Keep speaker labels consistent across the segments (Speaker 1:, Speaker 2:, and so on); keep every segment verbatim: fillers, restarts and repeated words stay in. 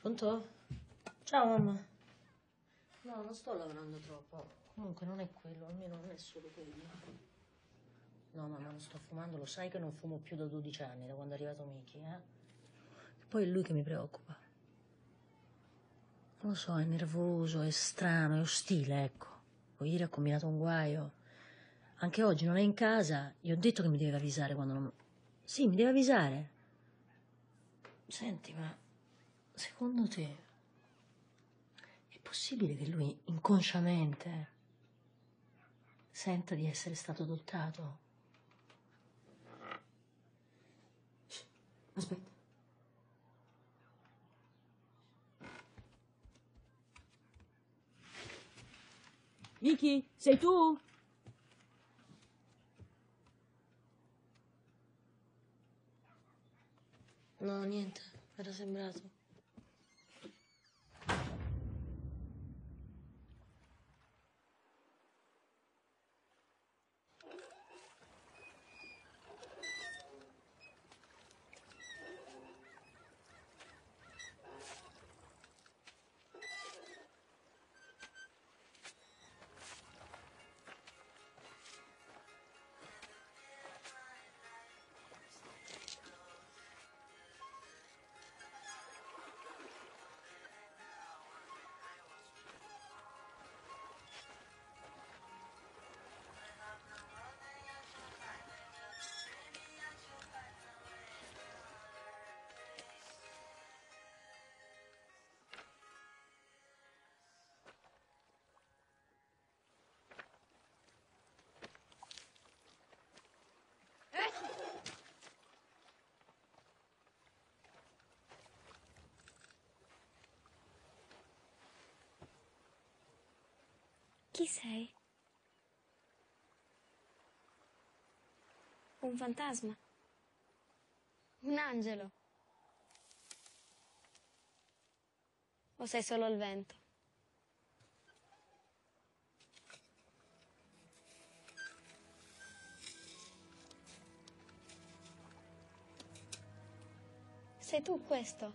Speaker 1: Pronto? Ciao mamma. No, non sto lavorando troppo. Comunque non è quello, almeno non è solo quello. No mamma, non sto fumando, lo sai che non fumo più da dodici anni, da quando è arrivato Miki, eh? E poi è lui che mi preoccupa. Non lo so, è nervoso, è strano, è ostile, ecco. Poi ieri ha combinato un guaio. Anche oggi non è in casa, gli ho detto che mi deve avvisare quando non... Sì, mi deve avvisare. Senti, ma secondo te è possibile che lui inconsciamente senta di essere stato adottato? Shh, aspetta.
Speaker 2: Miki, sei tu?
Speaker 1: No, niente, era sembrato.
Speaker 3: Chi sei? Un fantasma? Un angelo? O sei solo il vento? Sei tu questo?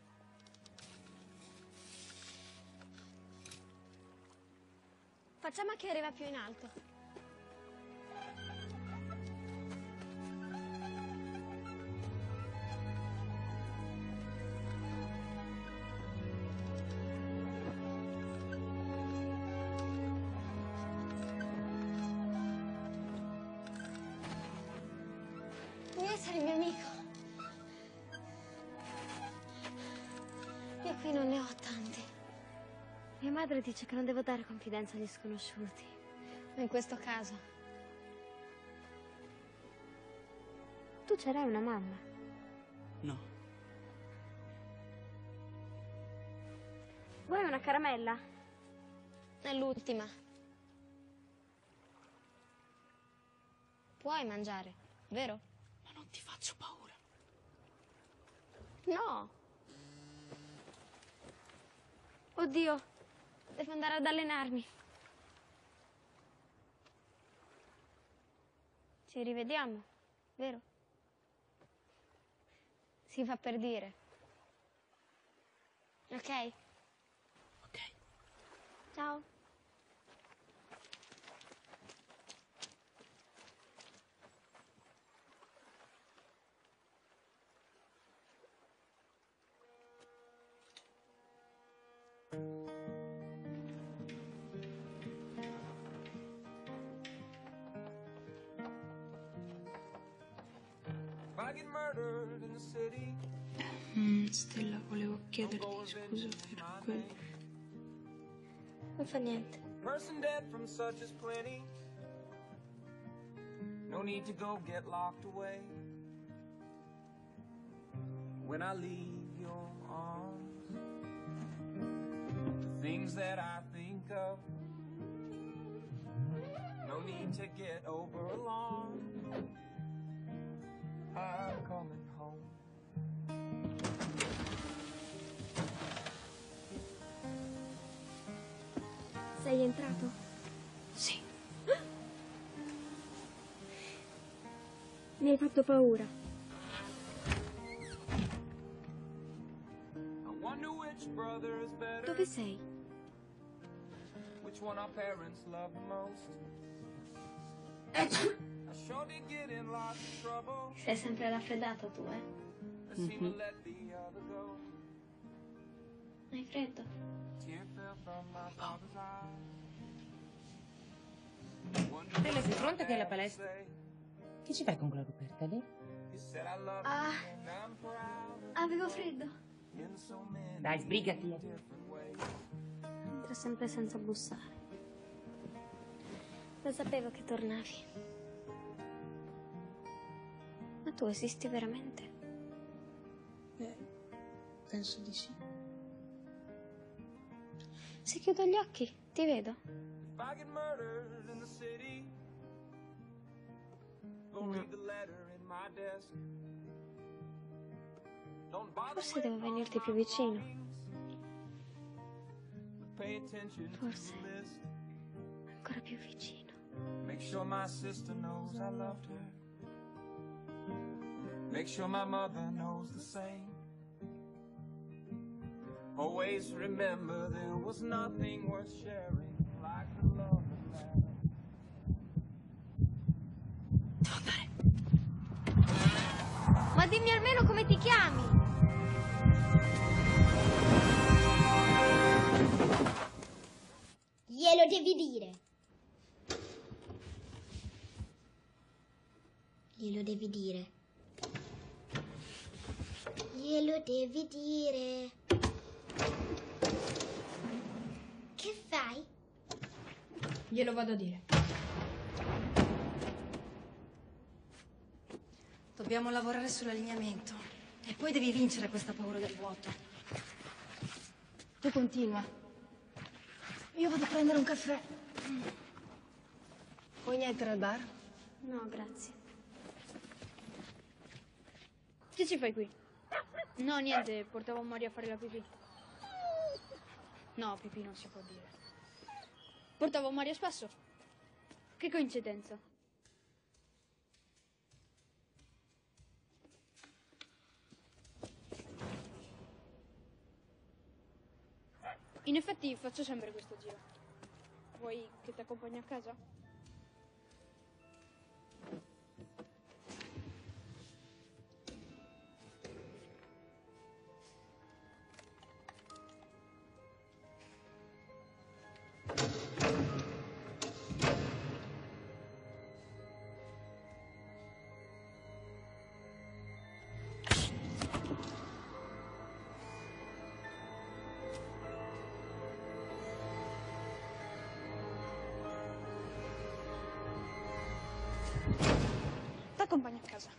Speaker 3: Facciamo che arriva più in alto. Vuoi essere il mio amico? Io qui non ne ho tanti. Mia madre dice che non devo dare confidenza agli sconosciuti. Ma in questo caso... Tu c'erai una mamma?
Speaker 2: No.
Speaker 3: Vuoi una caramella? È l'ultima. Puoi mangiare, vero?
Speaker 2: Ma non ti faccio paura.
Speaker 3: No. Oddio, devo andare ad allenarmi. Ci rivediamo, vero? Si fa per dire. Ok?
Speaker 2: Ok.
Speaker 3: Ciao.
Speaker 4: Mm, Stella, volevo chiederti scusa per quel...
Speaker 3: Non fa niente.
Speaker 5: No need to go get locked away. When I leave your arms, the things that I think of, no need to get over alarmed. I'm coming home.
Speaker 3: Sei entrato?
Speaker 4: Sì.
Speaker 3: Mi hai fatto paura.
Speaker 5: I wonder which Which brother is better?
Speaker 3: Dove sei?
Speaker 5: Which one our parents love the most? I sure did get in lots of trouble.
Speaker 3: Sei sempre raffreddato tu, eh?
Speaker 5: I seem to let the other go.
Speaker 3: Hai freddo?
Speaker 5: Tear fell from my father's eye.
Speaker 2: Stella, sei pronta che è la palestra? Che ci fai con quella coperta lì?
Speaker 3: Ah, avevo freddo.
Speaker 2: Dai, sbrigati.
Speaker 3: Entra sempre senza bussare. Lo sapevo che tornavi. Ma tu esisti veramente?
Speaker 1: Eh, penso di sì.
Speaker 3: Se chiudo gli occhi, ti vedo.
Speaker 5: I get murdered in the city. Go read the letter in my desk. Don't bother
Speaker 3: Forse devo venirti più vicino.
Speaker 5: pay attention to
Speaker 3: Forse.
Speaker 5: the list.
Speaker 3: Ancora più vicino.
Speaker 5: Make sure my sister knows I loved her. Make sure my mother knows the same. Always remember there was nothing worth sharing like the love that matters.
Speaker 2: Devo andare.
Speaker 3: Ma dimmi almeno come ti chiami.
Speaker 6: Glielo devi dire. Glielo devi dire. Glielo devi dire. Che fai?
Speaker 4: Glielo vado a dire.
Speaker 1: Dobbiamo lavorare sull'allineamento. E poi devi vincere questa paura del vuoto.
Speaker 4: Tu continua.
Speaker 1: Io vado a prendere un caffè.
Speaker 4: Vuoi niente al bar?
Speaker 3: No, grazie.
Speaker 4: Che ci fai qui? No, niente, portavo Maria a fare la pipì. No, pipì non si può dire. Portavo Maria spesso. Che coincidenza. In effetti faccio sempre questo giro. Vuoi che ti accompagni a casa? Ti accompagno a casa.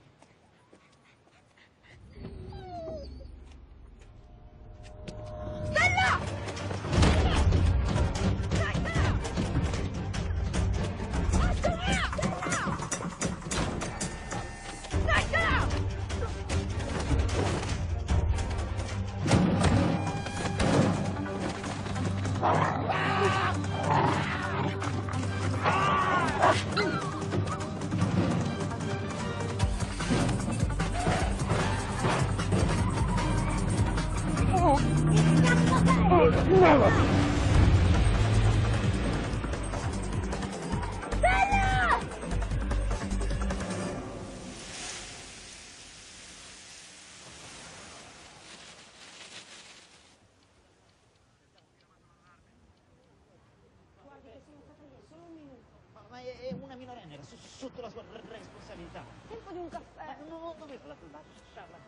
Speaker 7: Ma è una minorenne, era s- sotto la sua r- responsabilità.
Speaker 4: Tempo di un caffè.
Speaker 7: Ma no, no, dove la lasciarla?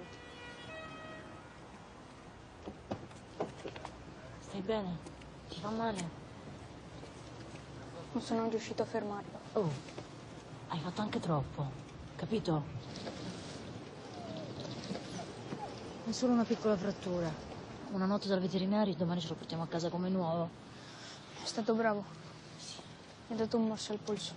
Speaker 1: Stai bene? Ti fa male?
Speaker 4: Non sono riuscito a fermarlo.
Speaker 1: Oh, hai fatto anche troppo, capito? È solo una piccola frattura. Una notte dal veterinario e domani ce lo portiamo a casa come nuovo.
Speaker 4: È stato bravo. Mi ha dato un morso al polso.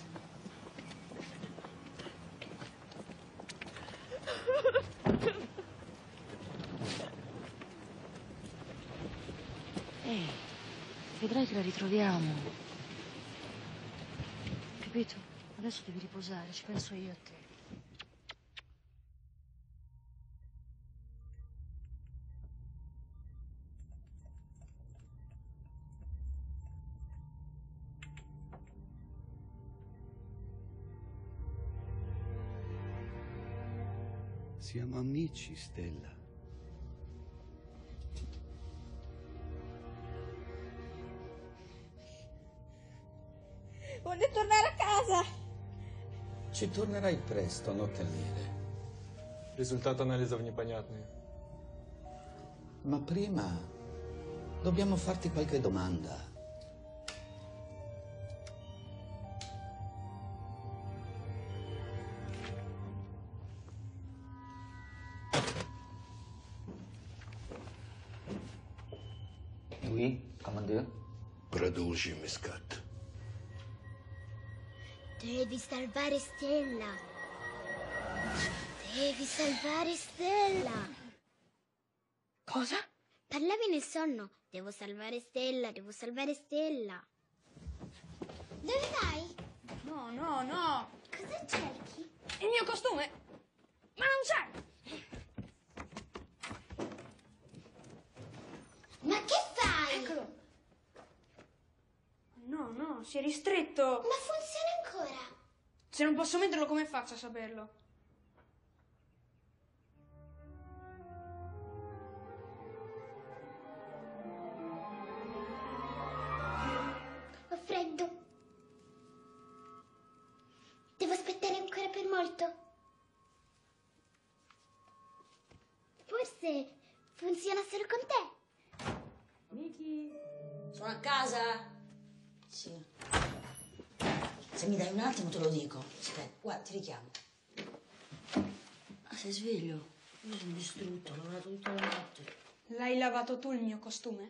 Speaker 1: Ehi, vedrai che la ritroviamo. Capito? Adesso devi riposare, ci penso io a te.
Speaker 8: Siamo amici, Stella.
Speaker 4: Voglio tornare a casa.
Speaker 9: Ci tornerai presto, nottellire.
Speaker 10: Результат анализов непонятный.
Speaker 9: Ma prima dobbiamo farti qualche domanda.
Speaker 7: Oui, commandeur.
Speaker 8: Produci Miscat.
Speaker 6: Devi salvare Stella. Devi salvare Stella.
Speaker 4: Cosa?
Speaker 6: Parlavi nel sonno. Devo salvare Stella, devo salvare Stella. Dove vai?
Speaker 4: No, no, no.
Speaker 6: Cosa cerchi?
Speaker 4: Il mio costume. Ma non c'è.
Speaker 6: Ma che fai?
Speaker 4: Eccolo. No, no, si è ristretto.
Speaker 6: Ma funziona ancora?
Speaker 4: Se non posso metterlo, come faccio a saperlo?
Speaker 6: Ho freddo. Devo aspettare ancora per molto. Forse funziona solo con te.
Speaker 1: Miki, sono a casa? Sì. Se mi dai un attimo te lo dico. Aspetta, guarda, ti richiamo. Ah, sei sveglio? Io sono distrutto, ho lavorato tutta la notte.
Speaker 4: L'hai lavato tu il mio costume?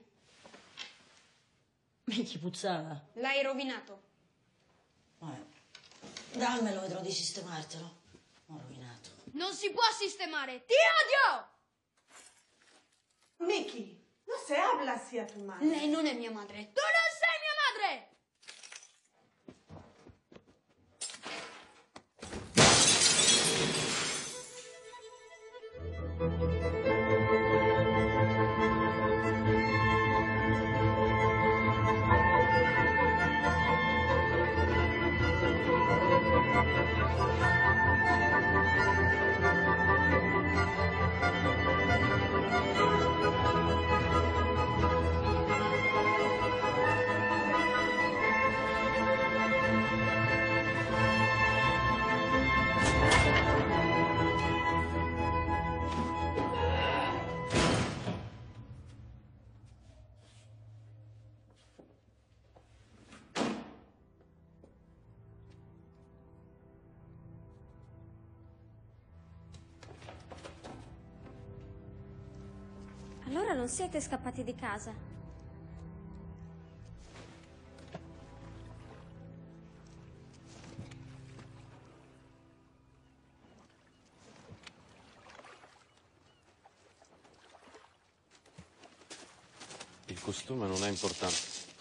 Speaker 1: Miki, puzzava.
Speaker 4: L'hai rovinato.
Speaker 1: Vabbè. Dammelo, vedrò di sistemartelo. Ho rovinato.
Speaker 4: Non si può sistemare. Ti odio!
Speaker 11: Miki, no se habla así a tu madre.
Speaker 4: Lei non è mia madre. Tu non sei mia madre!
Speaker 3: Allora non siete scappati di casa?
Speaker 12: Il costume non è importante.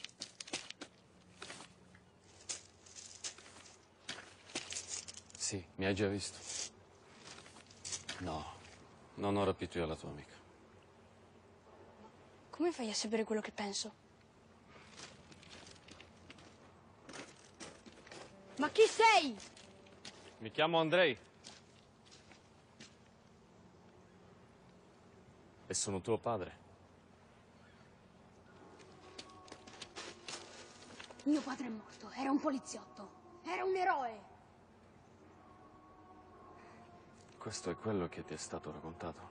Speaker 12: Sì, mi hai già visto. No, non ho rapito io la tua amica.
Speaker 4: Come fai a sapere quello che penso? Ma chi sei?
Speaker 12: Mi chiamo Andrei. E sono tuo padre.
Speaker 4: Mio padre è morto, era un poliziotto, era un eroe.
Speaker 12: Questo è quello che ti è stato raccontato.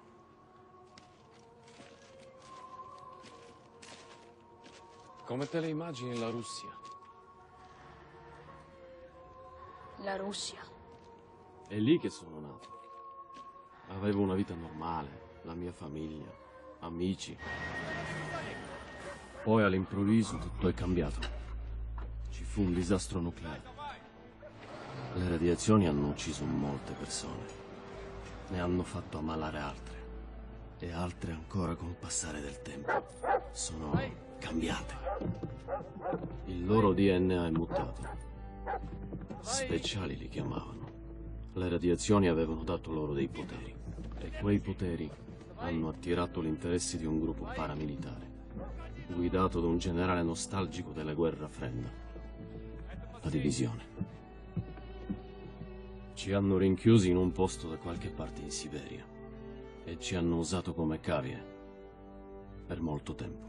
Speaker 12: Come te le immagini la Russia?
Speaker 4: La Russia.
Speaker 12: È lì che sono nato. Avevo una vita normale, la mia famiglia, amici. Poi all'improvviso tutto è cambiato. Ci fu un disastro nucleare. Le radiazioni hanno ucciso molte persone. Ne hanno fatto ammalare altre. E altre ancora col passare del tempo. Sono cambiate. Il loro D N A è mutato. Speciali li chiamavano. Le radiazioni avevano dato loro dei poteri. E quei poteri hanno attirato l'interesse di un gruppo paramilitare, guidato da un generale nostalgico della guerra fredda. La divisione. Ci hanno rinchiusi in un posto da qualche parte in Siberia. e ci hanno usato come cavie per molto tempo.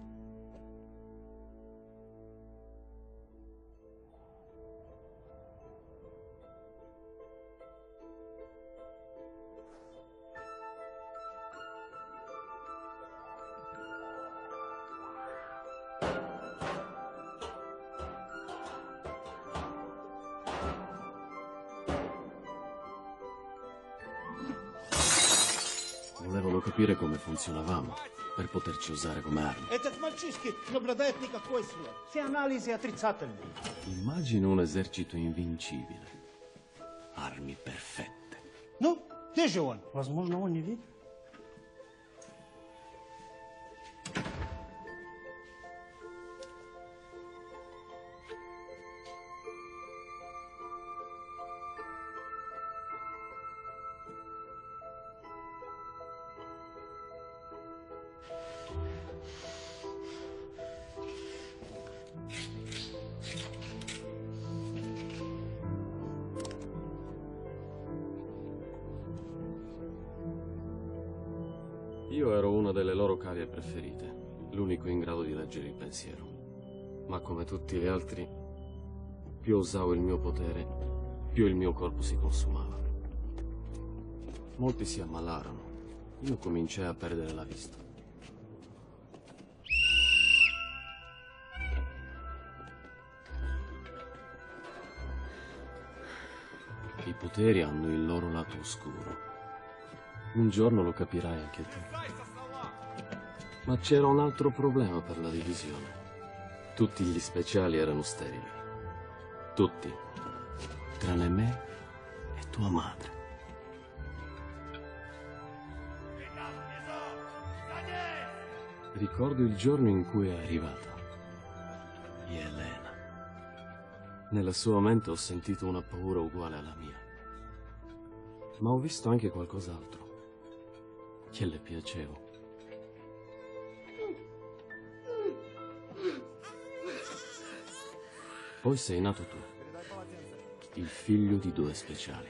Speaker 12: Volevano capire come funzionavamo per poterci usare come armi.
Speaker 7: Этот мальчишки наблюдает никакой свет. Все анализы отрицательные.
Speaker 12: Immagino un esercito invincibile. Armi perfette.
Speaker 7: Ну, где же он? Возможно, он не видит.
Speaker 12: Io ero una delle loro cavie preferite, l'unico in grado di leggere il pensiero. Ma come tutti gli altri, più usavo il mio potere, più il mio corpo si consumava. Molti si ammalarono. Io cominciai a perdere la vista. I poteri hanno il loro lato oscuro. Un giorno lo capirai anche tu. Ma c'era un altro problema per la divisione. Tutti gli speciali erano sterili. Tutti. Tranne me e tua madre. Ricordo il giorno in cui è arrivata. Elena. Nella sua mente ho sentito una paura uguale alla mia. Ma ho visto anche qualcos'altro. Che le piacevo. Poi sei nato tu, il figlio di due speciali.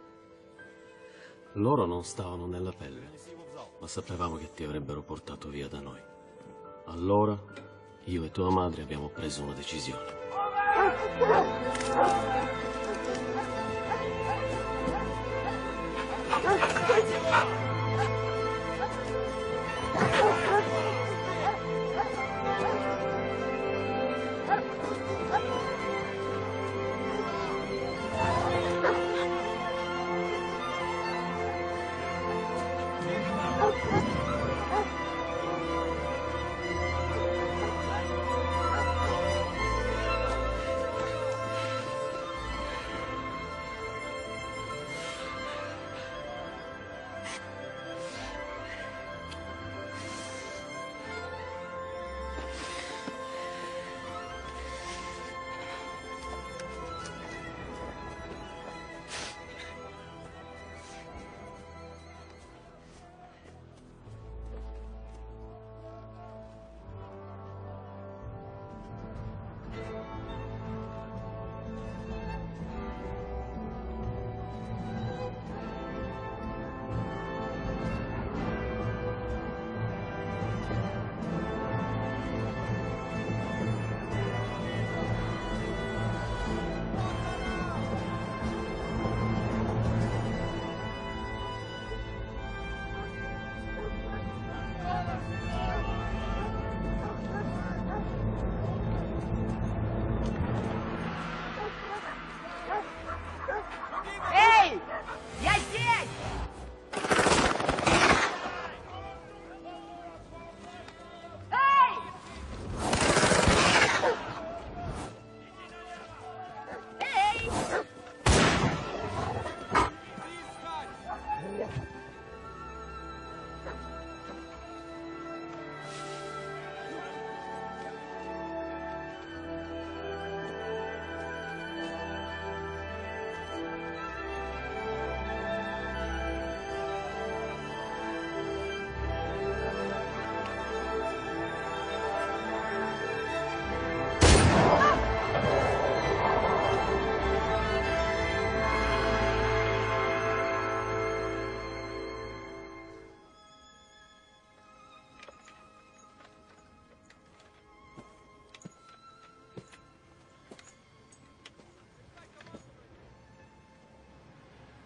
Speaker 12: Loro non stavano nella pelle, ma sapevamo che ti avrebbero portato via da noi. Allora, io e tua madre abbiamo preso una decisione.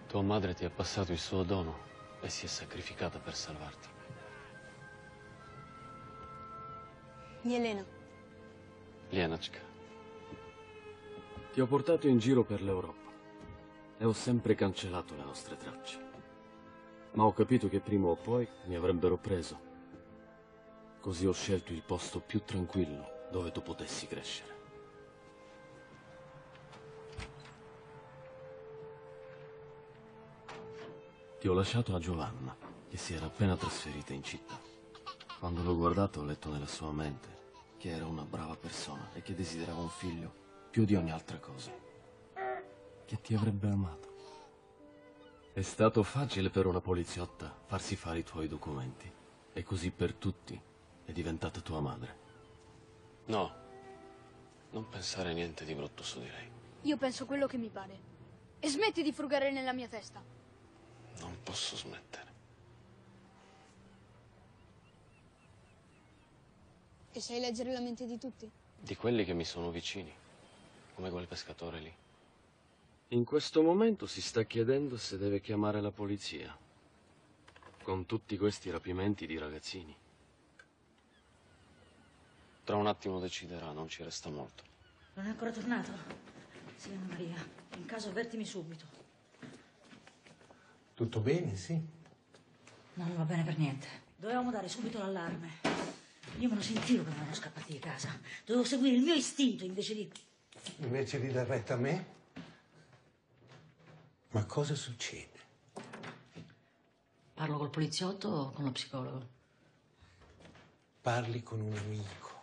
Speaker 12: Tua madre ti ha passato il suo dono e si è sacrificata per salvarti.
Speaker 4: Yelena.
Speaker 12: Lienachka. Ti ho portato in giro per l'Europa e ho sempre cancellato le nostre tracce. Ma ho capito che prima o poi mi avrebbero preso. Così ho scelto il posto più tranquillo dove tu potessi crescere. Ti ho lasciato a Giovanna, che si era appena trasferita in città. Quando l'ho guardato ho letto nella sua mente che era una brava persona e che desiderava un figlio più di ogni altra cosa, che ti avrebbe amato. È stato facile per una poliziotta farsi fare i tuoi documenti e così per tutti è diventata tua madre. No, non pensare niente di brutto su di lei.
Speaker 4: Io penso quello che mi pare. E smetti di frugare nella mia testa.
Speaker 12: Non posso smettere.
Speaker 4: E sai leggere la mente di tutti?
Speaker 12: Di quelli che mi sono vicini, come quel pescatore lì. In questo momento si sta chiedendo se deve chiamare la polizia, con tutti questi rapimenti di ragazzini. Tra un attimo deciderà, non ci resta molto.
Speaker 1: Non è ancora tornato? Sì, Anna Maria. In caso avvertimi subito.
Speaker 8: Tutto bene, sì?
Speaker 1: No, non va bene per niente. Dovevamo dare subito l'allarme. Io me lo sentivo che erano scappati di casa. Dovevo seguire il mio istinto invece di...
Speaker 8: Invece di dar retta a me? Ma cosa succede?
Speaker 1: Parlo col poliziotto o con lo psicologo?
Speaker 8: Parli con un amico.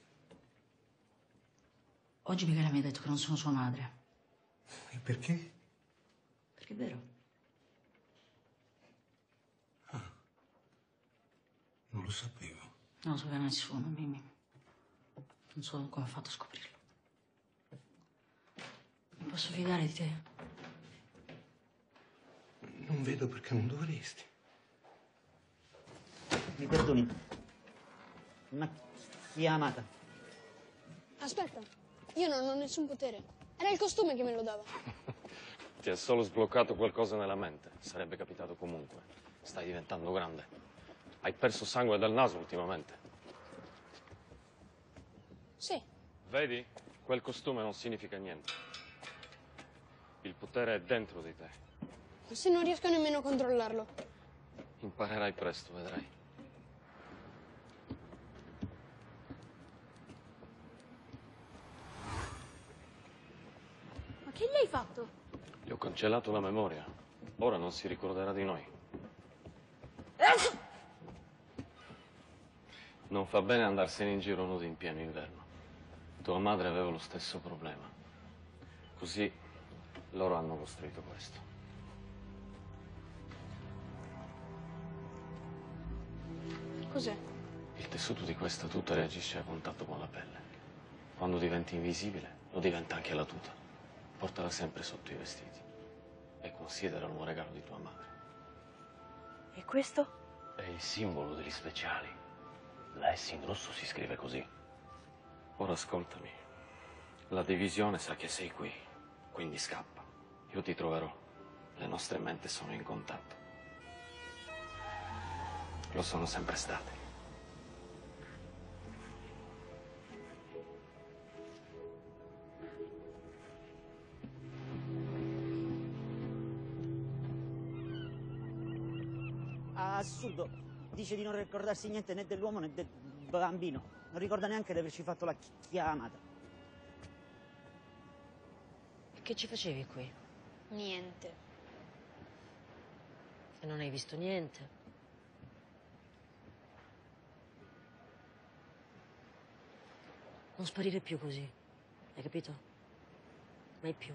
Speaker 1: Oggi Michela mi ha detto che non sono sua madre.
Speaker 8: E perché?
Speaker 1: Perché è vero.
Speaker 8: Ah, non lo sapevo.
Speaker 1: Non lo sapeva nessuno, Mimì. Non so come ha fatto a scoprirlo. Mi posso fidare di te?
Speaker 8: Non vedo perché non dovresti.
Speaker 7: Mi perdoni. Una chiamata.
Speaker 4: Aspetta, io non ho nessun potere. Era il costume che me lo dava.
Speaker 12: Ti ha solo sbloccato qualcosa nella mente. Sarebbe capitato comunque. Stai diventando grande. Hai perso sangue dal naso ultimamente.
Speaker 4: Sì.
Speaker 12: Vedi? Quel costume non significa niente. Il potere è dentro di te.
Speaker 4: Ma se non riesco nemmeno a controllarlo?
Speaker 12: Imparerai presto, vedrai.
Speaker 4: Ma che gli hai fatto?
Speaker 12: Gli ho cancellato la memoria. Ora non si ricorderà di noi. Non fa bene andarsene in giro nudi in pieno inverno. Tua madre aveva lo stesso problema. Così loro hanno costruito questo.
Speaker 4: Cos'è?
Speaker 12: Il tessuto di questa tuta reagisce a contatto con la pelle. Quando diventi invisibile, lo diventa anche la tuta. Portala sempre sotto i vestiti. E consideralo un regalo di tua madre.
Speaker 2: E questo?
Speaker 12: È il simbolo degli speciali. La S in rosso si scrive così. Ora ascoltami. La divisione sa che sei qui, quindi scappa. Io ti troverò. Le nostre menti sono in contatto. Lo sono sempre state.
Speaker 7: Assurdo. Dice di non ricordarsi niente né dell'uomo né del bambino. Non ricorda neanche di averci fatto la chi- chiamata.
Speaker 1: E che ci facevi qui?
Speaker 4: Niente.
Speaker 1: Se non hai visto niente. Non sparire più così, hai capito? Mai più.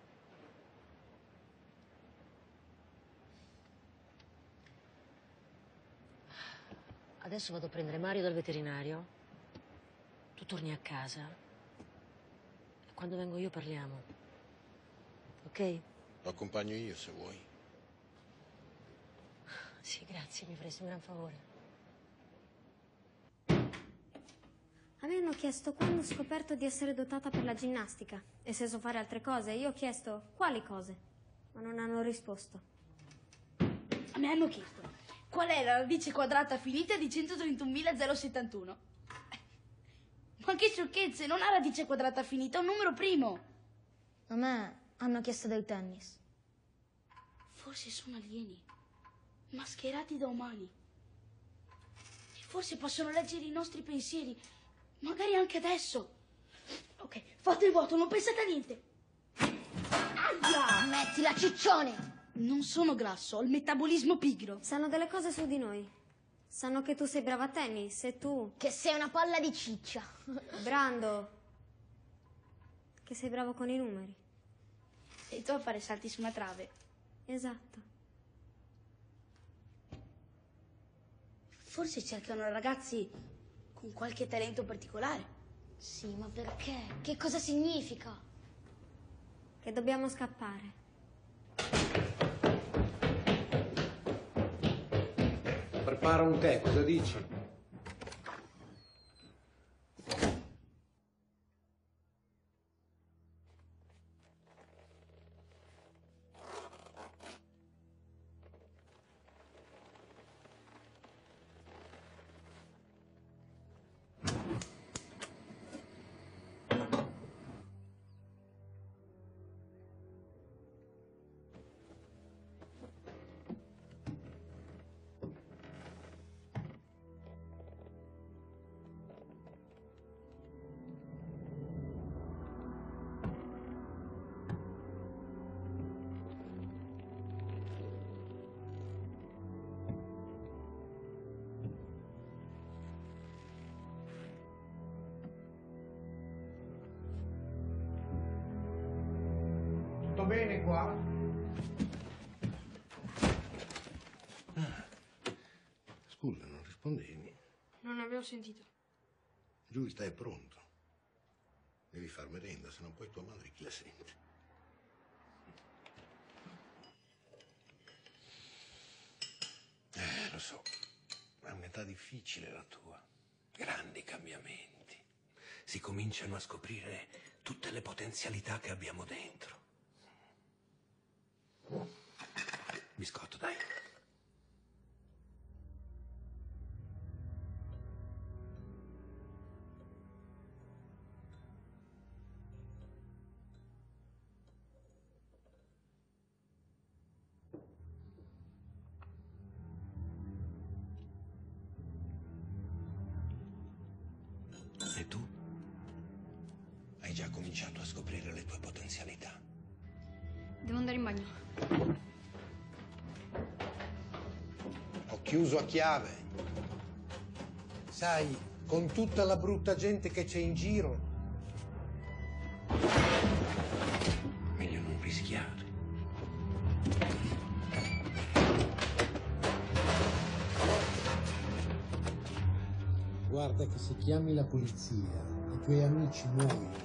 Speaker 1: Adesso vado a prendere Mario dal veterinario. Tu torni a casa. E quando vengo io parliamo. Ok?
Speaker 8: Lo accompagno io se vuoi.
Speaker 1: Sì, grazie, mi faresti un gran favore.
Speaker 3: A me hanno chiesto quando ho scoperto di essere dotata per la ginnastica e se so fare altre cose. Io ho chiesto quali cose. ma non hanno risposto.
Speaker 13: A me hanno chiesto qual è la radice quadrata finita di centotrentunomilazero settantuno. Ma che sciocchezze, non ha radice quadrata finita, è un numero primo.
Speaker 3: A me hanno chiesto del tennis.
Speaker 13: Forse sono alieni, mascherati da umani. E forse possono leggere i nostri pensieri, magari anche adesso. Ok, fate il voto, non pensate a niente. Aia!
Speaker 3: Mettila, ciccione!
Speaker 13: Non sono grasso, ho il metabolismo pigro.
Speaker 3: Sanno delle cose su di noi. Sanno che tu sei brava a tennis e tu...
Speaker 6: Che sei una palla di ciccia.
Speaker 3: Brando, che sei bravo con i numeri.
Speaker 13: E tu a fare salti su una trave.
Speaker 3: Esatto.
Speaker 13: Forse cercano ragazzi con qualche talento particolare.
Speaker 6: Sì, ma perché? Che cosa significa?
Speaker 3: Che dobbiamo scappare.
Speaker 8: Prepara un tè, cosa dici?
Speaker 14: Tutto bene qua?
Speaker 8: Ah. Scusa, non rispondevi?
Speaker 4: Non avevo sentito.
Speaker 8: Giulia, è pronto. Devi far merenda, se non poi tua madre chi la sente? Eh, lo so, è un'età difficile la tua. Grandi cambiamenti. Si cominciano a scoprire tutte le potenzialità che abbiamo dentro. Biscotto, dai. E tu? Hai già cominciato a scoprire le tue potenzialità.
Speaker 4: Devo andare in bagno.
Speaker 14: Ho chiuso a chiave. Sai, con tutta la brutta gente che c'è in giro.
Speaker 8: Meglio non rischiare.
Speaker 14: Guarda che se chiami la polizia, i tuoi amici muoiono.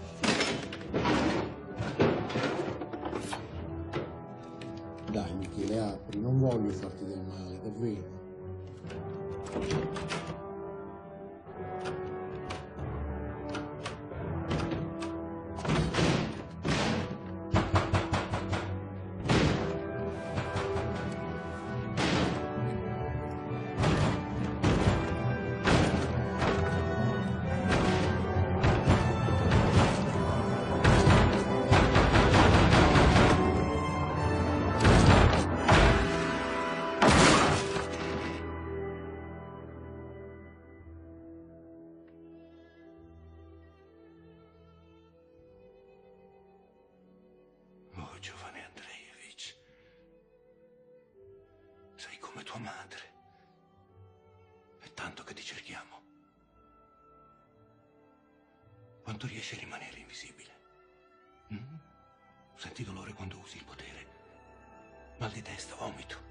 Speaker 14: Dai, Michele, apri, non voglio farti del male, davvero.
Speaker 8: Oh, giovane Andreevich, sei come tua madre. È tanto che ti cerchiamo. Quanto riesci a rimanere invisibile? Mm? Senti dolore quando usi il potere? Mal di testa, vomito?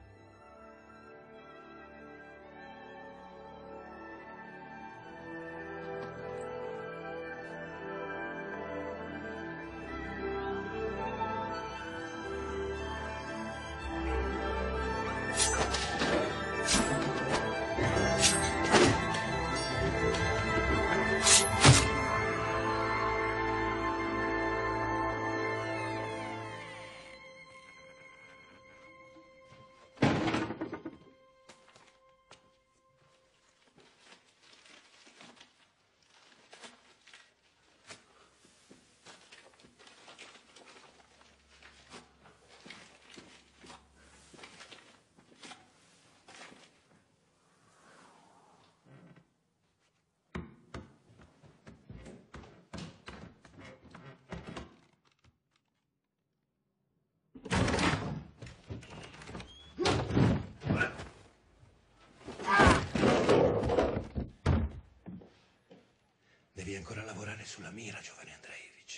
Speaker 8: Devi ancora lavorare sulla mira, giovane Andreevich.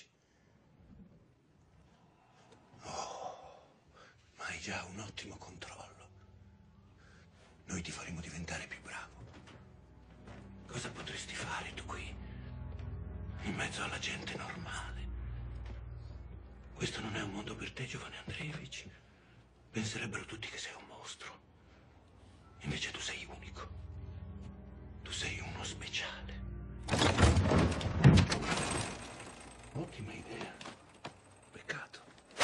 Speaker 8: Oh, ma hai già un ottimo controllo. Noi ti faremo diventare più bravo. Cosa potresti fare tu qui, in mezzo alla gente normale? Questo non è un mondo per te, giovane Andreevich. Penserebbero tutti che sei un mostro. Invece tu sei unico. Tu sei uno speciale. Ottima idea. Peccato.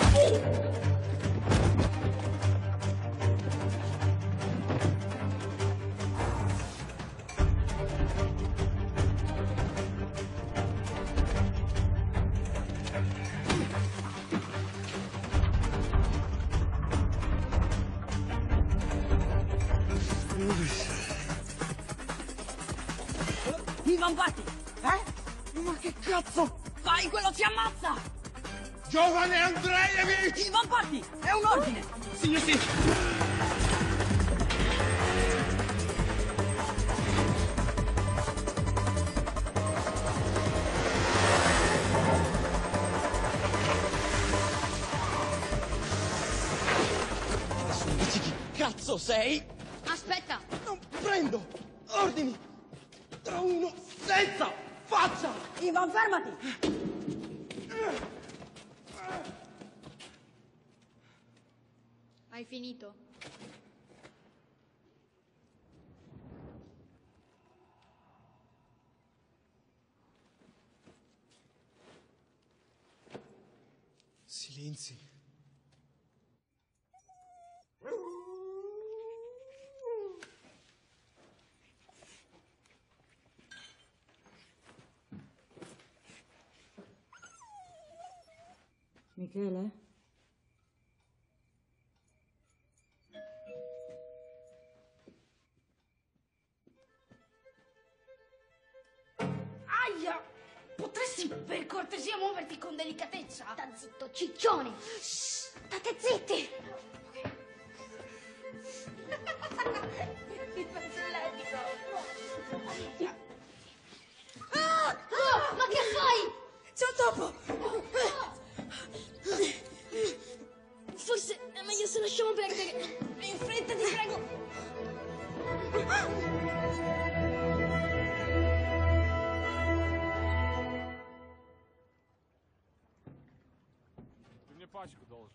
Speaker 13: Ivan Patti! Eh? Ma che cazzo? Fai, quello ti ammazza!
Speaker 15: Giovane Andreevich!
Speaker 13: Ivan Patti! È un ordine!
Speaker 15: Sì, sì!
Speaker 7: Adesso mi dici chi cazzo sei?
Speaker 13: Aspetta!
Speaker 7: Non prendo ordini da uno senza faccia!
Speaker 13: Ivan, fermati!
Speaker 4: Hai finito?
Speaker 15: Silenzi.
Speaker 2: Michele?
Speaker 13: Aia! Potresti per cortesia muoverti con delicatezza?
Speaker 6: Sta zitto, ciccione! Shh, state zitti!
Speaker 13: Il pezzoletto!
Speaker 6: Ah! Oh, ma che fai?
Speaker 13: C'è un topo! Forse è meglio se lasciamo perdere. In fretta, ti prego.
Speaker 10: Ты мне пачку должен.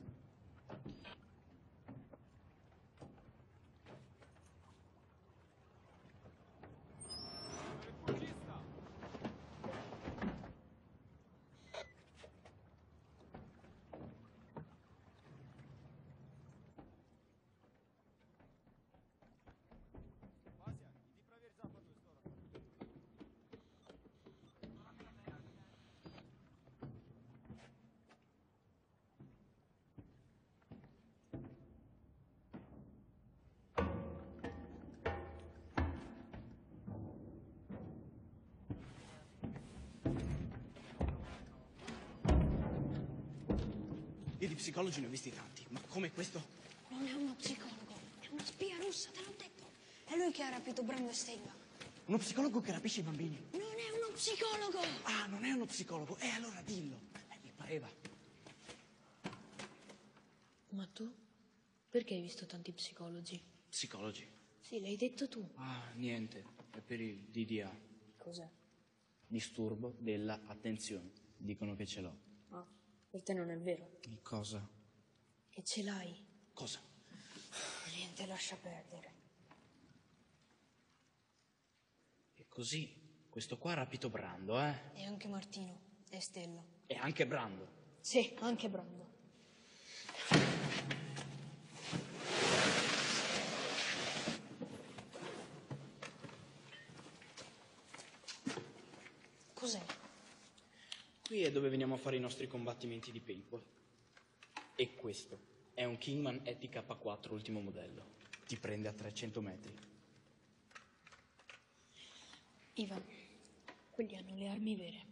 Speaker 7: Io di psicologi ne ho visti tanti, ma come questo?
Speaker 3: Non è uno psicologo, è una spia russa, te l'ho detto. È lui che ha rapito Brando e Stella.
Speaker 7: Uno psicologo che rapisce i bambini.
Speaker 3: Non è uno psicologo!
Speaker 7: Ah, non è uno psicologo? E allora dillo. Eh, mi pareva.
Speaker 16: Ma tu? Perché hai visto tanti psicologi?
Speaker 17: Psicologi?
Speaker 16: Sì, l'hai detto tu.
Speaker 17: Ah, niente. È per il D D A.
Speaker 16: Cos'è?
Speaker 17: Disturbo della attenzione. Dicono che ce l'ho.
Speaker 16: Ah, per te non è vero.
Speaker 17: Cosa?
Speaker 16: Che ce l'hai.
Speaker 17: Cosa?
Speaker 16: Niente, lascia perdere.
Speaker 17: E così, questo qua ha rapito Brando, eh?
Speaker 16: E anche Martino. E Stella.
Speaker 17: E anche Brando.
Speaker 16: Sì, anche Brando. Cos'è?
Speaker 17: Qui è dove veniamo a fare i nostri combattimenti di paintball. E questo è un Kingman E T K quattro ultimo modello. Ti prende a trecento metri.
Speaker 16: Ivan, quelli hanno le armi vere.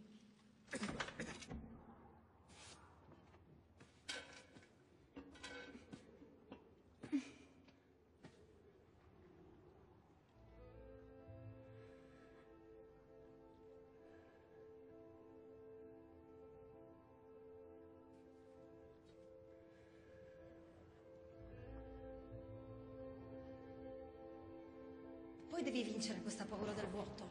Speaker 18: poi devi vincere questa paura del vuoto.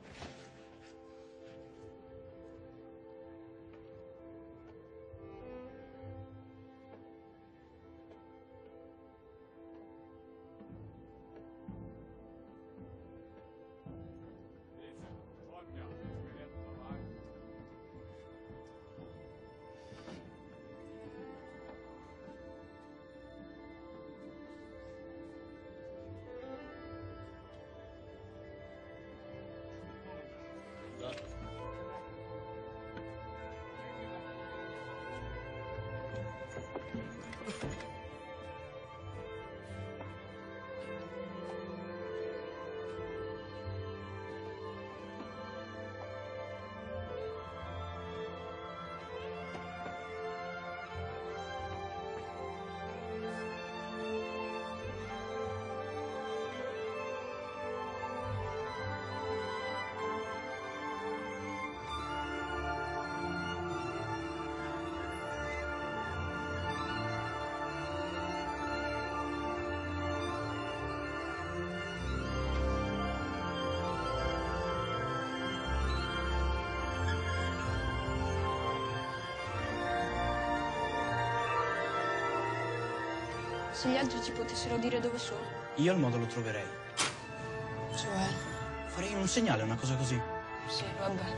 Speaker 4: Se gli altri ci potessero dire dove sono.
Speaker 17: Io il modo lo troverei.
Speaker 4: Cioè?
Speaker 17: Farei un segnale, una cosa così.
Speaker 4: Sì, vabbè.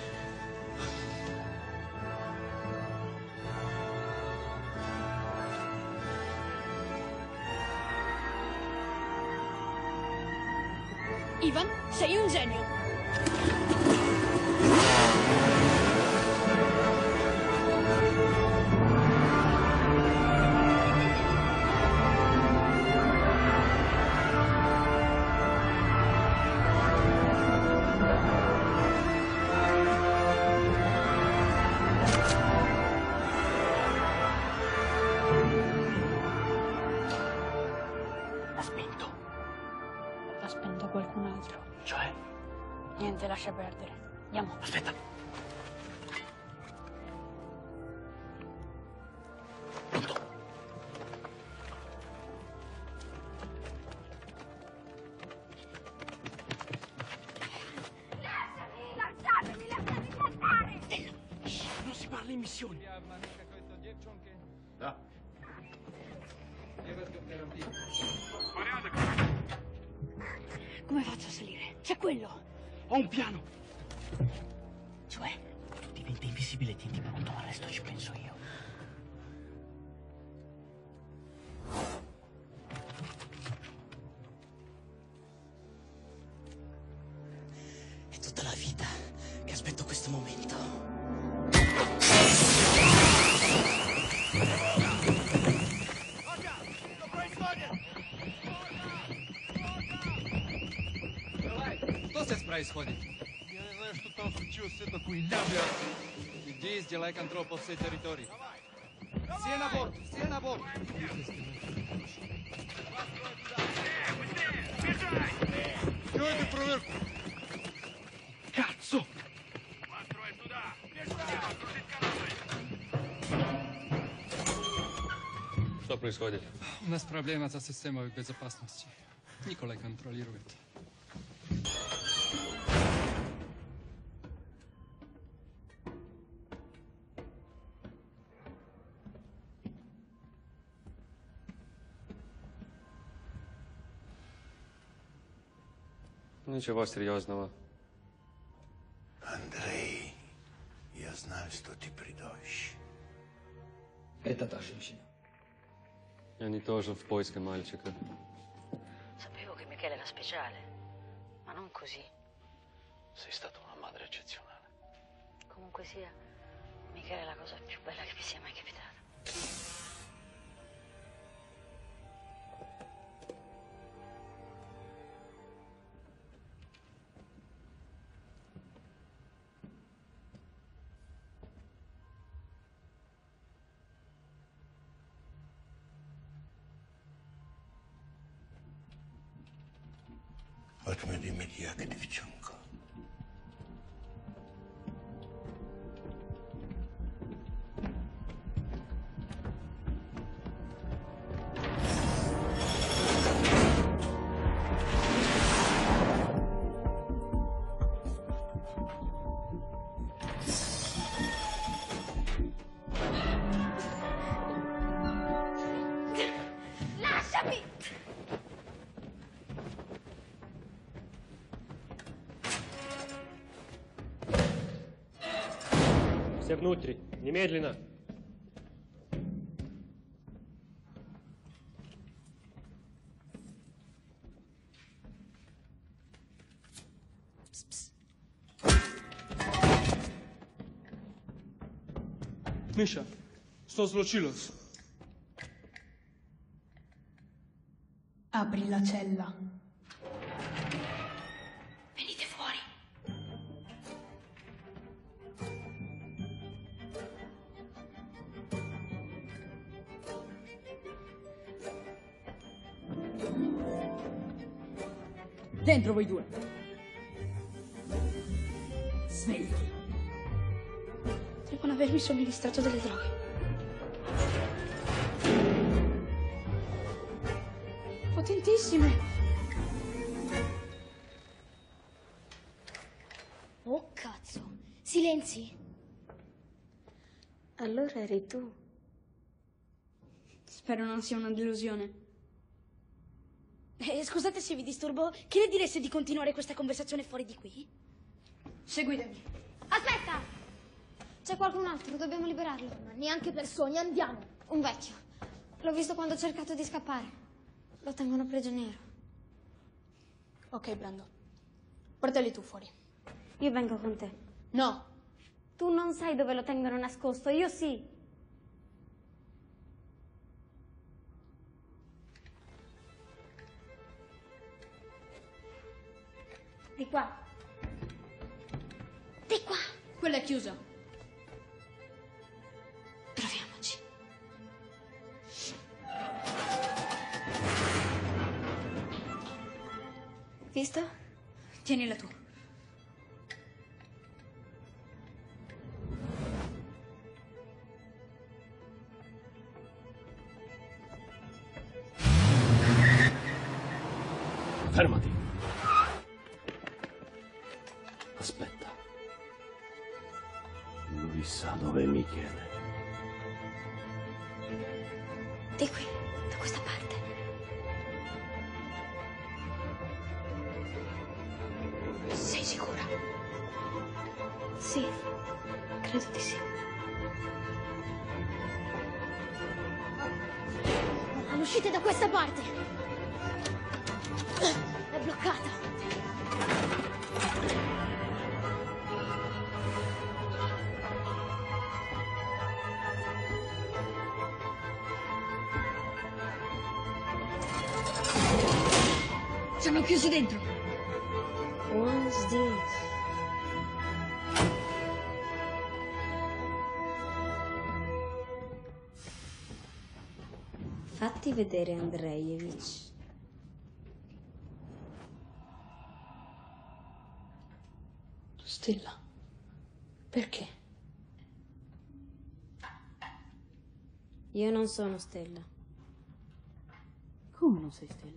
Speaker 4: Ivan, sei un genio.
Speaker 13: L'ha spento qualcun altro.
Speaker 17: Cioè?
Speaker 13: Niente, lascia perdere. Andiamo.
Speaker 17: Aspetta.
Speaker 6: Lasciami, lasciatemi, lasciatemi andare!
Speaker 17: Non si parla in missione.
Speaker 10: Da.
Speaker 13: Come faccio a salire? C'è quello.
Speaker 17: Ho un piano.
Speaker 13: Cioè?
Speaker 17: Tu diventa invisibile e tienti pronto, ma il resto ci penso io. È tutta la vita che aspetto questo momento.
Speaker 10: Что здесь происходит?
Speaker 15: Я не знаю, что там случилось, все такое ляпля.
Speaker 10: Иди, сделай контроль по всей территории. Все на борт, все на борт.
Speaker 15: Делайте проверку.
Speaker 17: Cazzo!
Speaker 10: Что происходит? У нас проблема со системой безопасности. Николай контролирует.
Speaker 19: Ничего серьезного.
Speaker 8: Андрей, я знаю, что ты придешь.
Speaker 19: Это та женщина. Они тоже в поиске мальчика.
Speaker 1: Sapevo che Michele era speciale, ma non così.
Speaker 8: Sei stata una madre eccezionale.
Speaker 1: Comunque sia, Michele è la cosa più bella che mi sia mai capitata.
Speaker 8: Отмени меня, девчонка.
Speaker 3: Lasciami!
Speaker 19: Все внутрь, немедленно.
Speaker 10: Misha, sto zločilo.
Speaker 13: Apri la cella. Venite fuori.
Speaker 2: Dentro voi due. Svegliati.
Speaker 13: Devono avermi somministrato delle droghe. Potentissime.
Speaker 3: Oh, cazzo. Silenzi. Allora eri tu.
Speaker 4: Spero non sia una delusione.
Speaker 13: Eh, scusate se vi disturbo. Che ne direste di continuare questa conversazione fuori di qui?
Speaker 4: Seguitemi.
Speaker 3: Aspetta! C'è qualcun altro, dobbiamo liberarlo. Ma neanche per sogno, andiamo. Un vecchio. L'ho visto quando ho cercato di scappare. Lo tengono prigioniero.
Speaker 4: Ok, Brando. Portali tu fuori.
Speaker 3: Io vengo con te.
Speaker 4: No.
Speaker 3: Tu non sai dove lo tengono nascosto, io sì. Di qua. Di qua.
Speaker 4: Quella è chiusa.
Speaker 3: Proviamoci. Visto?
Speaker 4: Tienila tu.
Speaker 12: Fermati. Aspetta. Lui sa dove è Michele.
Speaker 3: Di qui, da questa parte. Sei sicura? Sì, credo di sì. All'uscita da questa parte. È bloccata.
Speaker 4: Siamo chiusi dentro.
Speaker 3: What's this? Fatti vedere, Andreevich.
Speaker 2: Stella, perché?
Speaker 3: Io non sono Stella.
Speaker 2: Come non sei Stella?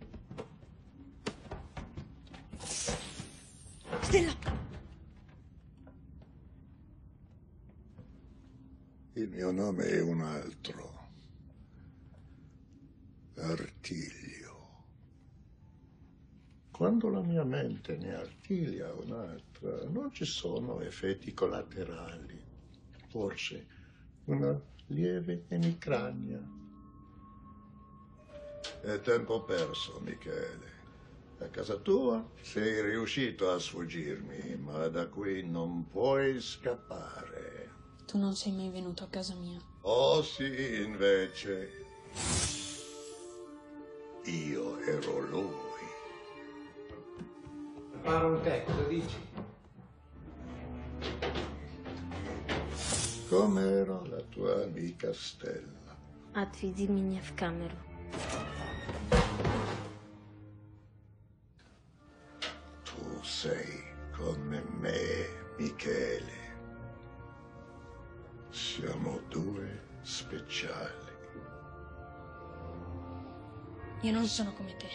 Speaker 4: Stella!
Speaker 8: Il mio nome è un altro. Artiglio. Quando la mia mente ne artiglia un'altra, non ci sono effetti collaterali. Forse una lieve emicrania. È tempo perso, Michele. A casa tua sei riuscito a sfuggirmi, ma da qui non puoi scappare.
Speaker 2: Tu non sei mai venuto a casa mia.
Speaker 8: Oh sì, invece. Io ero lui.
Speaker 14: Prepara un tè, cosa dici?
Speaker 8: Com'era la tua amica Stella?
Speaker 3: Отведи меня в камеру.
Speaker 8: Tu sei come me, Michele. Siamo due speciali.
Speaker 4: Io non sono come te.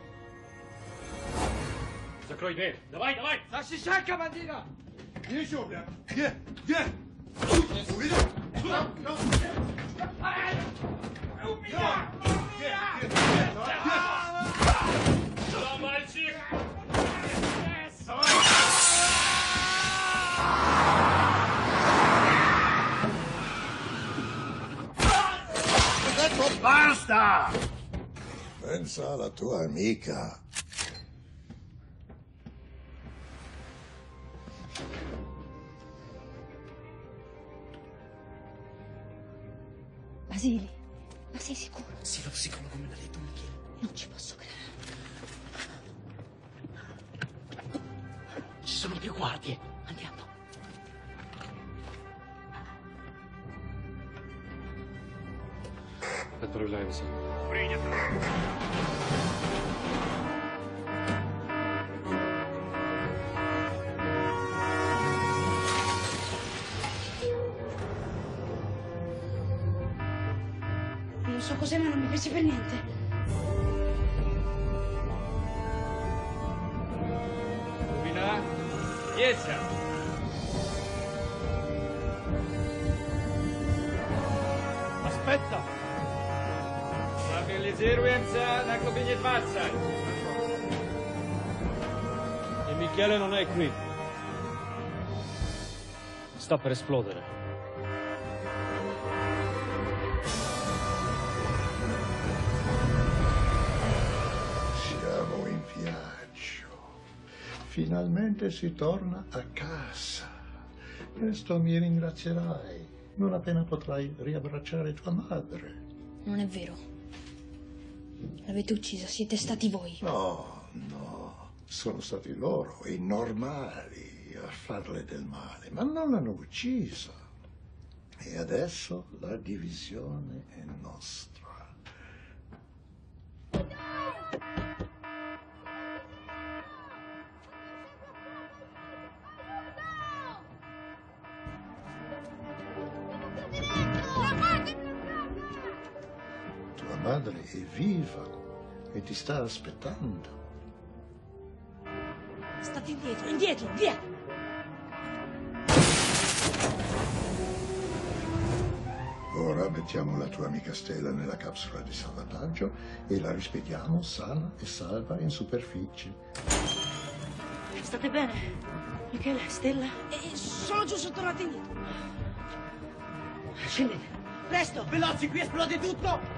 Speaker 19: Закрой дверь. Давай, давай!
Speaker 15: Защищай, командира! Еще, бля! Где? Где? Увидел? У меня!
Speaker 8: Basta! Pensa alla tua amica.
Speaker 3: Basili, ma sei sicuro?
Speaker 17: Sì, lo psicologo me l'ha detto, Michele.
Speaker 3: Non ci posso credere.
Speaker 17: Ci sono più guardie. Andiamo.
Speaker 19: Отправляемся.
Speaker 5: Принято.
Speaker 13: Non so cos'è, ma non mi piace per niente.
Speaker 10: Vina, jedźcie.
Speaker 5: Aspetta!
Speaker 10: Stabilizujemy się na kabinie dwadzieścia.
Speaker 19: E Michele non è qui. Sta per esplodere.
Speaker 8: Siamo in viaggio. Finalmente si torna a casa. Presto mi ringrazierai. Non appena potrai riabbracciare tua madre.
Speaker 16: Non è vero. L'avete uccisa, siete stati voi.
Speaker 8: No, no. Sono stati loro, i normali, a farle del male. Ma non l'hanno uccisa. E adesso la divisione è nostra. Tua madre è viva e ti sta aspettando.
Speaker 13: State indietro, indietro, via!
Speaker 8: Ora mettiamo la tua amica Stella nella capsula di salvataggio e la rispediamo sana e salva in superficie.
Speaker 13: State bene? Michele, Stella? E sono giusto tornati indietro. Scendete, presto!
Speaker 17: Veloci, qui esplode tutto!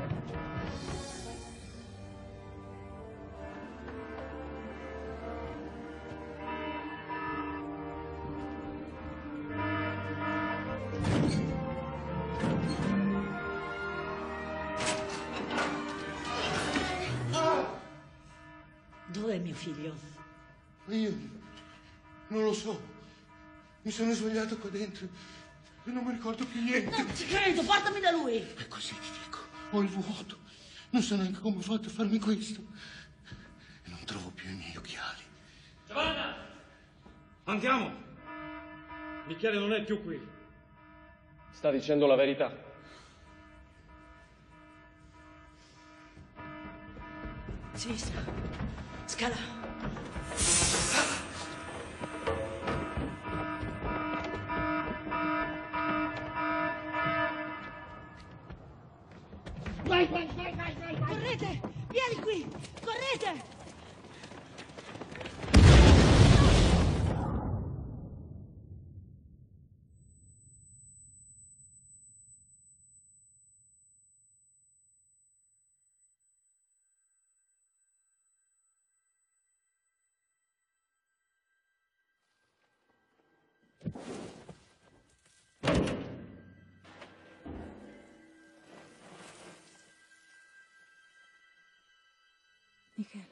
Speaker 13: Dov'è mio figlio?
Speaker 15: Io non lo so. Mi sono svegliato qua dentro e non mi ricordo più niente.
Speaker 13: Non ci credo, portami da lui!
Speaker 15: E così ti dico, ho il vuoto. Non so neanche come ho fatto a farmi questo. E non trovo più i miei occhiali.
Speaker 19: Giovanna! Andiamo! Michele non è più qui. Sta dicendo la verità.
Speaker 13: Sinistra. Scala. Vai, vai, vai, vai, vai! Correte! Vieni qui! Correte! Michele.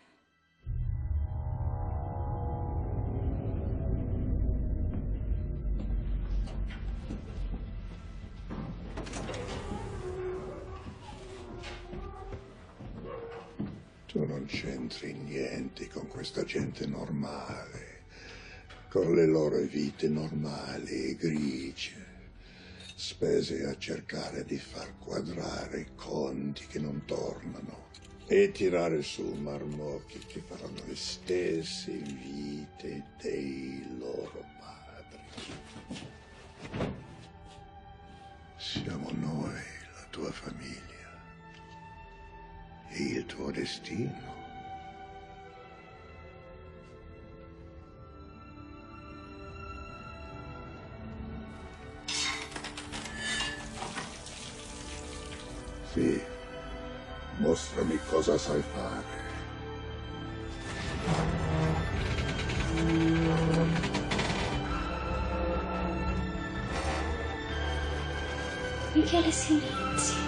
Speaker 8: Tu non c'entri niente con questa gente normale, con le loro vite normali e grigie, spese a cercare di far quadrare i conti che non tornano e tirare su marmocchi che faranno le stesse vite dei loro padri. Siamo noi, la tua famiglia. E il tuo destino. Sì,
Speaker 15: Mostrami cosa sai fare.
Speaker 3: Michele Silenzio.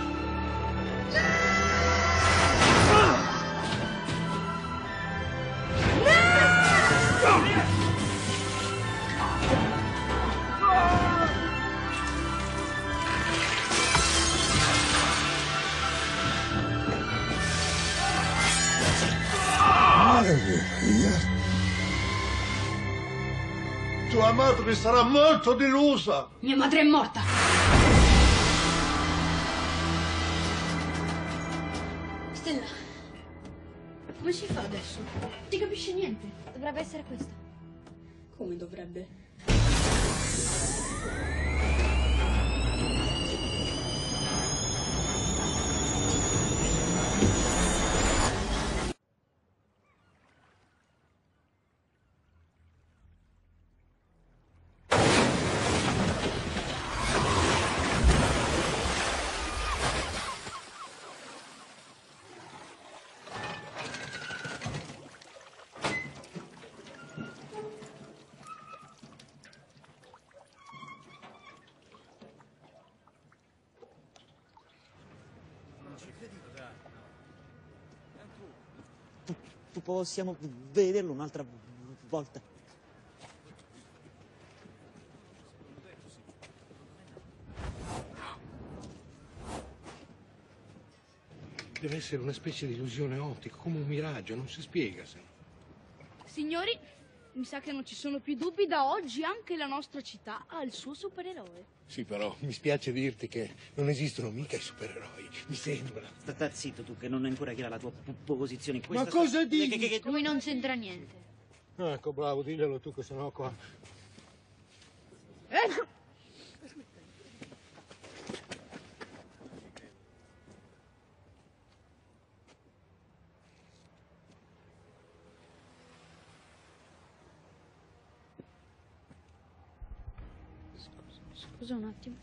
Speaker 15: Tua madre sarà molto delusa.
Speaker 16: Mia madre è morta.
Speaker 13: Stella, come si fa adesso? Non si capisce niente.
Speaker 3: Dovrebbe essere questo.
Speaker 13: Come dovrebbe?
Speaker 7: Possiamo vederlo un'altra volta.
Speaker 15: Deve essere una specie di illusione ottica, come un miraggio, non si spiega. Se...
Speaker 4: Signori, mi sa che non ci sono più dubbi, da oggi anche la nostra città ha il suo supereroe.
Speaker 15: Sì, però mi spiace dirti che non esistono mica i supereroi, mi sembra.
Speaker 7: Sta zitto tu, che non è ancora chiara la tua posizione.
Speaker 15: Ma cosa
Speaker 7: sta...
Speaker 15: dici?
Speaker 7: Che, che, che...
Speaker 4: Lui non c'entra niente.
Speaker 15: Ecco, bravo, diglielo tu, che sennò qua...
Speaker 4: Eh? Scusa un attimo.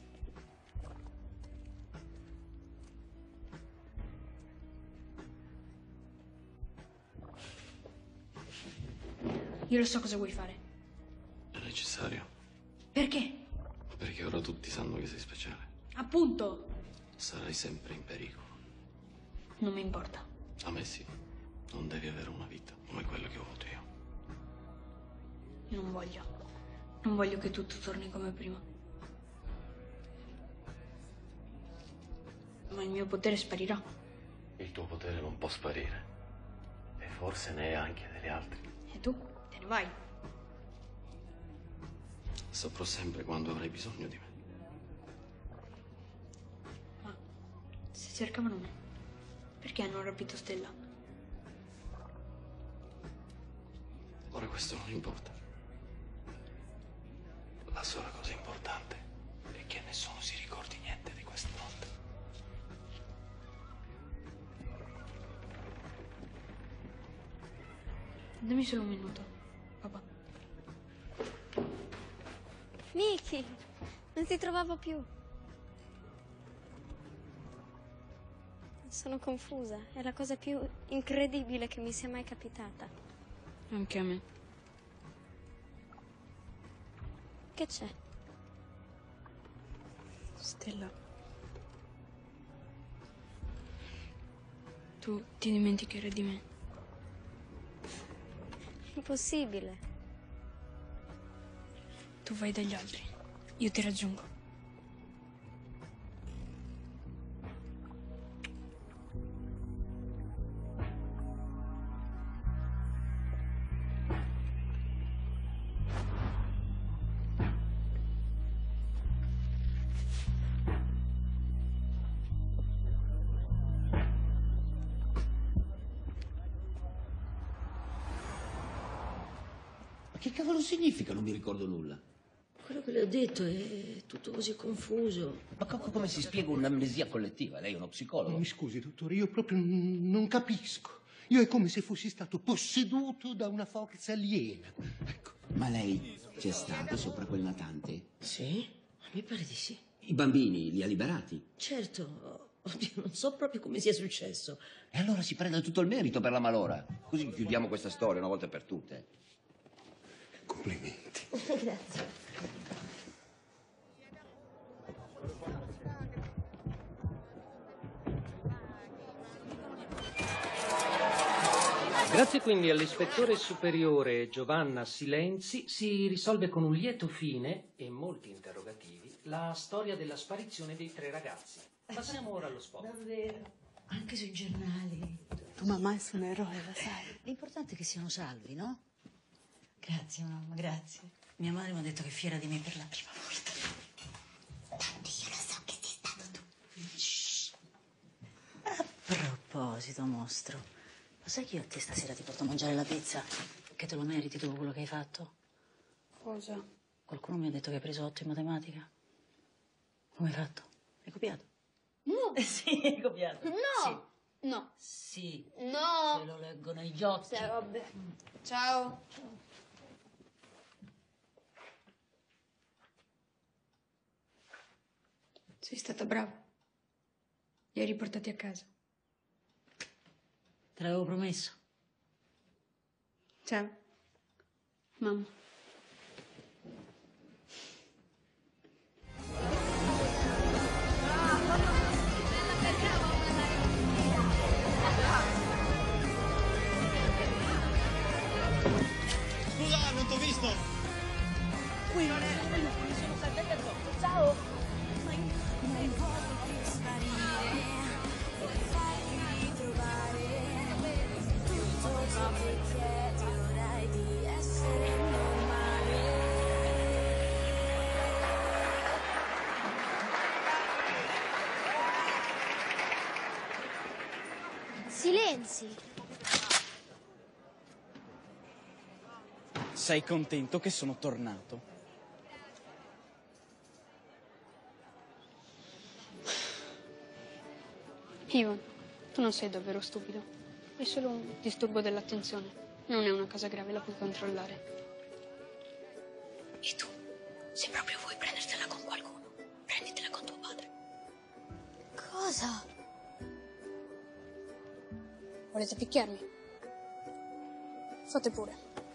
Speaker 13: Io lo so cosa vuoi fare.
Speaker 12: È necessario.
Speaker 13: Perché?
Speaker 12: Perché ora tutti sanno che sei speciale.
Speaker 13: Appunto.
Speaker 12: Sarai sempre in pericolo.
Speaker 13: Non mi importa.
Speaker 12: A me sì. Non devi avere una vita come quella che ho avuto io.
Speaker 13: Io non voglio. Non voglio che tutto torni come prima. Ma il mio potere sparirà.
Speaker 12: Il tuo potere non può sparire. E forse ne è anche degli altri.
Speaker 13: E tu? Te ne vai.
Speaker 12: Saprò sempre quando avrai bisogno di me.
Speaker 13: Ma se cercavano me, perché hanno rapito Stella?
Speaker 12: Ora questo non importa. La sola cosa importante è che nessuno si ricordi niente di questa notte.
Speaker 13: Dammi solo un minuto, papà.
Speaker 3: Miki, non ti trovavo più. Sono confusa, è la cosa più incredibile che mi sia mai capitata.
Speaker 13: Anche a me.
Speaker 3: Che c'è?
Speaker 13: Stella. Tu ti dimenticherai di me.
Speaker 3: Impossibile.
Speaker 13: Tu vai dagli altri. Io ti raggiungo.
Speaker 9: Che cavolo significa? Non mi ricordo nulla.
Speaker 1: Quello che le ho detto è tutto così confuso.
Speaker 9: Ma co- come si spiega un'amnesia collettiva? Lei è uno psicologo?
Speaker 15: Mi scusi, dottore, io proprio n- non capisco. Io è come se fossi stato posseduto da una forza aliena. Ecco.
Speaker 9: Ma lei c'è stato sopra quel natante?
Speaker 1: Sì? Mi pare di sì.
Speaker 9: I bambini li ha liberati?
Speaker 1: Certo, Oddio, non so proprio come sia successo.
Speaker 9: E allora si prenda tutto il merito per la malora. Così chiudiamo questa storia una volta per tutte.
Speaker 8: Complimenti.
Speaker 1: Grazie.
Speaker 20: Grazie quindi all'ispettore superiore Giovanna Silenzi si risolve con un lieto fine e molti interrogativi la storia della sparizione dei tre ragazzi. Passiamo ora allo spot.
Speaker 1: Davvero? Anche sui giornali.
Speaker 11: Tu mamma è un eroe, lo sai.
Speaker 1: L'importante è che siano salvi, no? Grazie, mamma, grazie. Mia madre mi ha detto che è fiera di me per la prima volta.
Speaker 6: Tanti, io lo so che sei stato tu.
Speaker 1: Shh. A proposito, mostro, lo sai che io a te stasera ti porto a mangiare la pizza? Che te lo meriti dopo quello che hai fatto?
Speaker 4: Cosa?
Speaker 1: Qualcuno mi ha detto che hai preso otto in matematica. Come hai fatto? Hai copiato?
Speaker 4: No.
Speaker 1: Eh sì, hai copiato.
Speaker 4: No. No.
Speaker 1: Sì.
Speaker 4: No.
Speaker 1: Se lo leggo negli occhi.
Speaker 4: Sì, vabbè. Ciao. Sei stata brava. Li hai riportati a casa.
Speaker 1: Te l'avevo promesso.
Speaker 4: Ciao. Mamma.
Speaker 7: Scusa, non t'ho visto!
Speaker 1: Qui non è. Mi sono saltati addosso. Ciao.
Speaker 3: Silenzi.
Speaker 17: Sei contento che sono tornato?
Speaker 4: Ivan, tu non sei davvero stupido. È solo un disturbo dell'attenzione. Non è una cosa grave, la puoi controllare.
Speaker 1: E tu? Se proprio vuoi prendertela con qualcuno, prenditela con tuo padre.
Speaker 3: Cosa?
Speaker 4: Volete picchiarmi? Fate pure.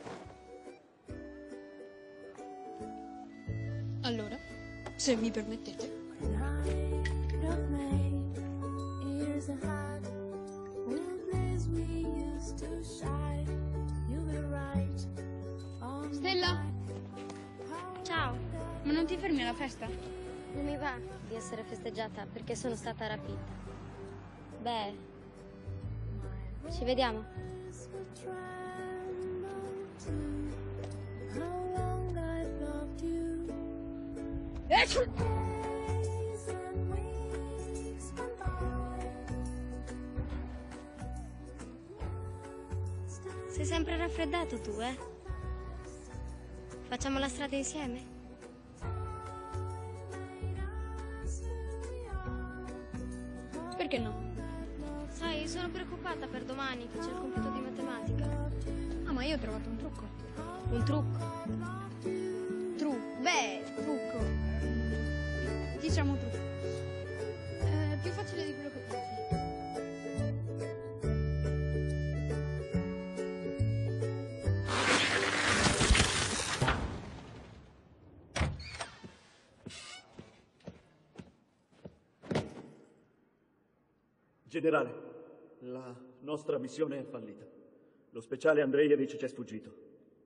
Speaker 4: Allora, se mi permettete. Stella?
Speaker 3: Ciao.
Speaker 4: Ma non ti fermi alla festa?
Speaker 3: Non mi va di essere festeggiata perché sono stata rapita. Beh, ci vediamo. Sei sempre raffreddato tu, eh? Facciamo la strada insieme?
Speaker 4: Perché no?
Speaker 3: Sai, sono preoccupata per domani che c'è il compito di matematica.
Speaker 4: Ah, ma io ho trovato un trucco.
Speaker 3: Un trucco?
Speaker 4: Tru, beh, trucco. Diciamo trucco. Eh, più facile di quello che pensi.
Speaker 21: Generale, la nostra missione è fallita. Lo speciale Andreevich ci è sfuggito.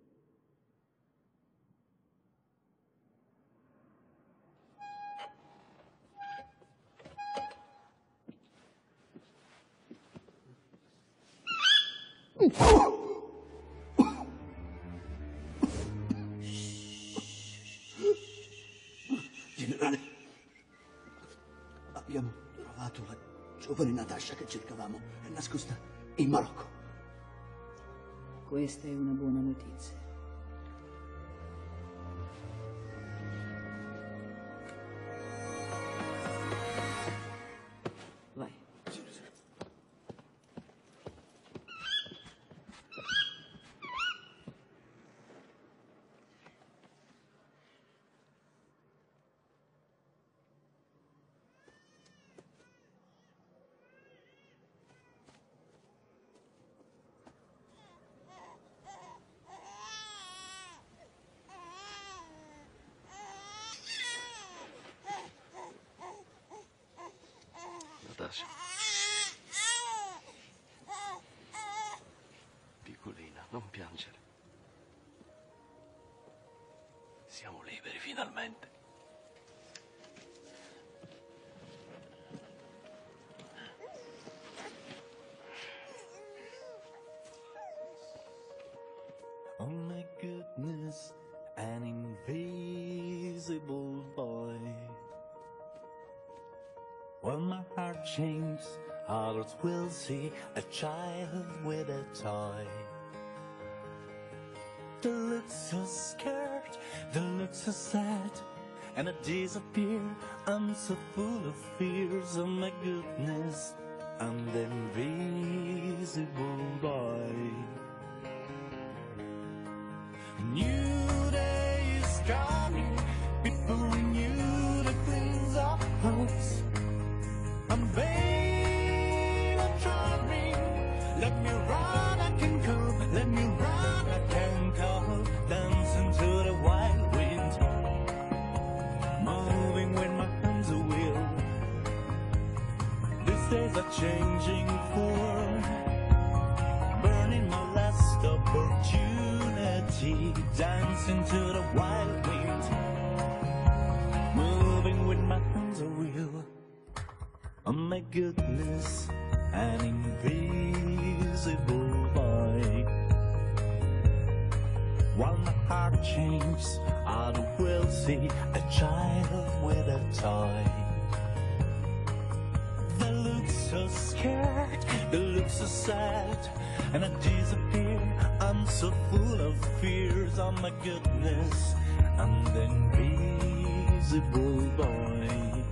Speaker 8: Generale, abbiamo trovato la giovane Natasha che cercavamo. È nascosta in Marocco.
Speaker 1: Questa è una buona notizia. Vai.
Speaker 12: Natasha. Piccolina, non piangere. Siamo liberi finalmente.
Speaker 18: Oh my goodness, an invisible boy. When my heart changes, others will see a child with a toy. They look so scared, they look so sad, and I disappear. I'm so full of fears. Oh my goodness, I'm the invisible boy. New day is coming, people renew the things of hopes. I'm vain and charming, let me run, I can cope, let me run, I can cope, dancing to the wild wind, moving when my hands are will. These days are changing for burning my last opportunity, dancing to the wild wind, moving with my hands are real. Oh my goodness, an invisible boy. While my heart changes, I will see a child with a toy. They look so scared, they look so sad, and I disappear. I'm so full of fears. Oh my goodness, I'm the invisible boy.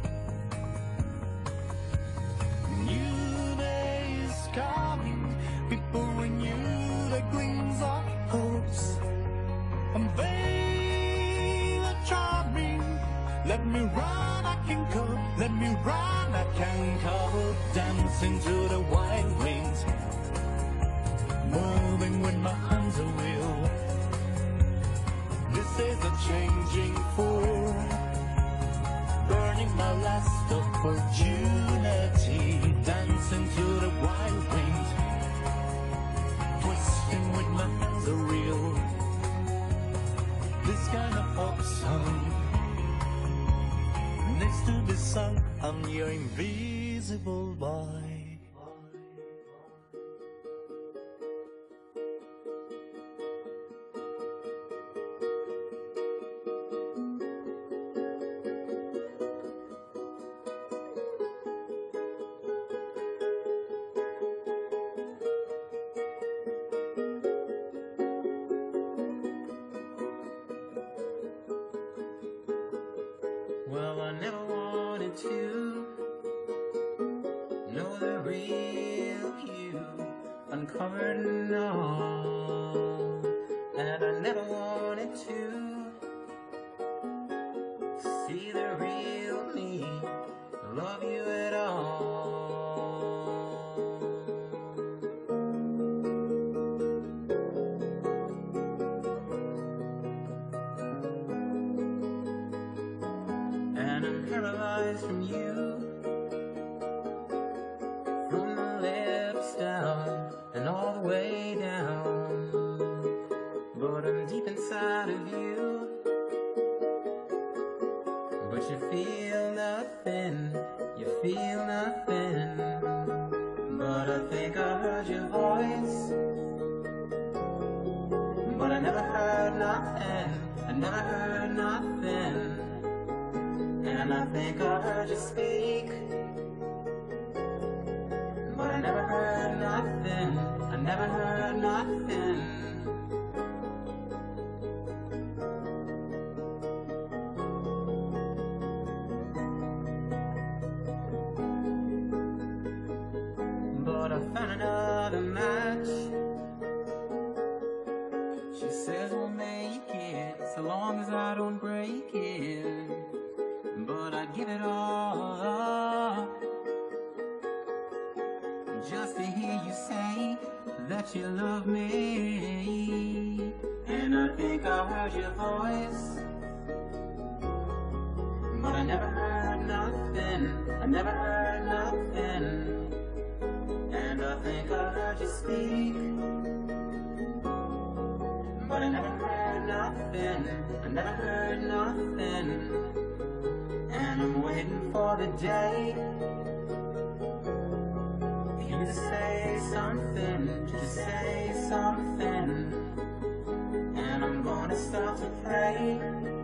Speaker 18: New day is coming, people renew the gleams of hopes. I'm vain and charming, let me run, I can cope, let me run, I can cope, dancing to the wild winds, moving when my hands are real. This is a changing for burning my last opportunity, dancing to the wild wind, twisting with my hands are real. This kind of pop song needs to be sung. I'm your invisible boy.
Speaker 22: Well, I never wanted to know the real you, uncovered and all, and I never wanted to see the real me, love you at all. And I'm paralyzed from you, from the lips down and all the way down. But I'm deep inside of you, but you feel nothing, you feel nothing. But I think I heard your voice, but I never heard nothing, I never heard nothing. And I think I heard you speak, but I never heard nothing, I never heard nothing. But I found another match. She says we'll make it, so long as I don't break it. But I'd give it all up just to hear you say that you love me. And I think I heard your voice, but I never heard nothing, I never heard nothing. heard you speak, but I never heard nothing, I never heard nothing, and I'm waiting for the day for you to say something, to say something, and I'm gonna start to pray.